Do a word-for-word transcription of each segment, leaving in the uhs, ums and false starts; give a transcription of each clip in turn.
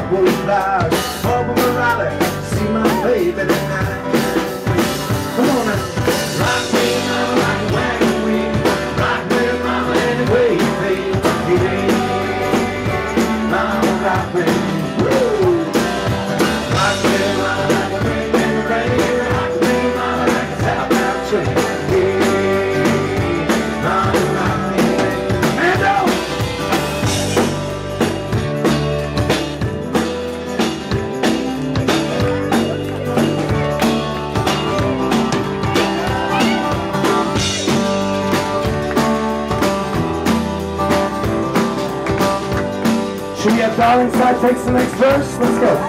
blue flowers over my rally, see my baby tonight. Come on now. Rock me, mama, like a wagon wheel. Rock me, mama, any way you feel. Yeah, mama, rock me. Woo. Rock me, mama, like a ring in the rain. Rock me, mama, like a southbound train. Yeah, mama, rock me. And oh. Should we have Darlingside take the next verse? Let's go.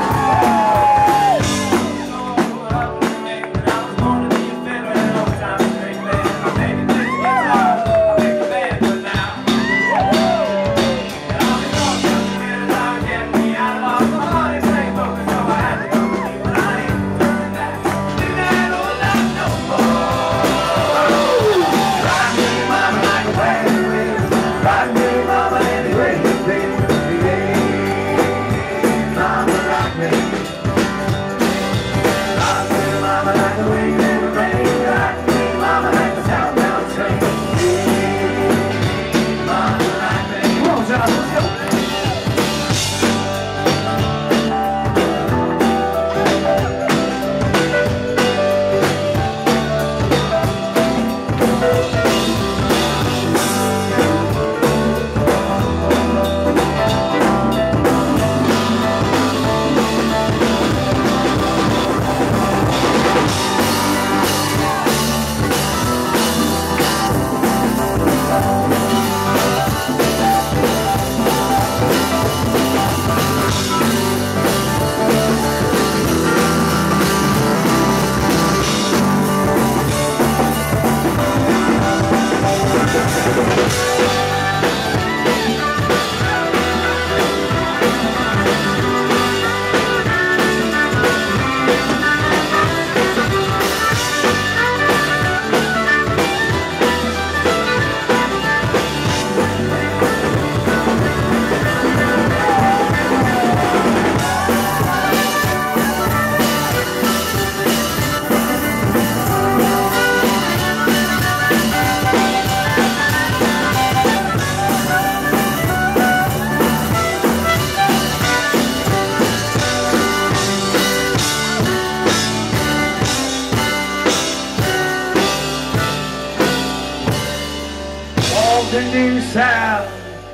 The new south,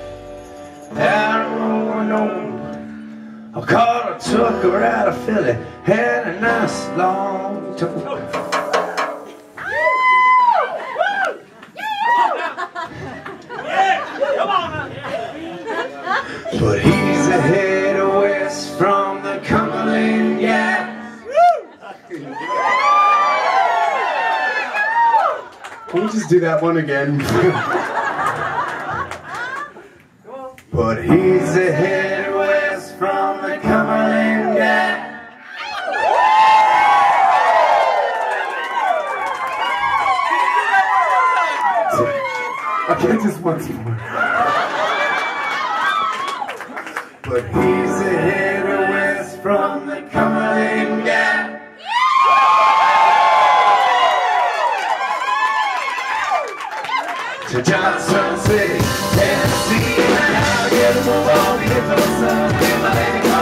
down rolling on. I caught a tucker out of Philly, had a nice long tour. But he's ahead of west from the Cumberland Gap. Can we just do that one again? But he's ahead west from the Cumberland Gap. Okay, just once more. But he's ahead west from the Cumberland Gap. To Johnson City, Tennessee, and I gotta move on to get those sun. My lady